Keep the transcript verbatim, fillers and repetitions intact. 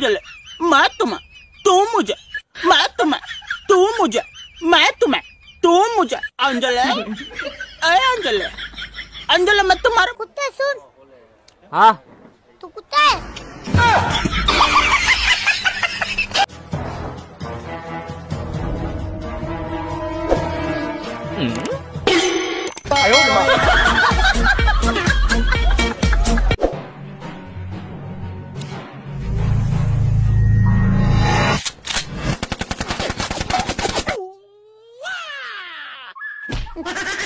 अंजलि मैं तुम्हें, तू मुझे, मैं तुम्हें, तू मुझे, मैं तुम्हें, तू मुझे। अंजलि अरे अंजलि, अंजलि मैं तुम्हारा कुत्ता सुन। हाँ तू कुत्ता है। आयो